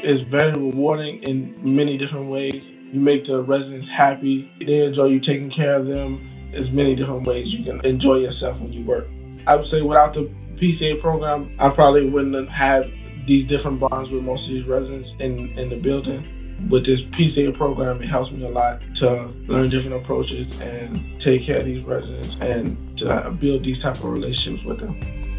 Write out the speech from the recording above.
is very rewarding in many different ways. You make the residents happy. They enjoy you taking care of them. There's many different ways you can enjoy yourself when you work. I would say without the PCA program, I probably wouldn't have had these different bonds with most of these residents in the building. With this PCA program, it helps me a lot to learn different approaches and take care of these residents and to build these type of relationships with them.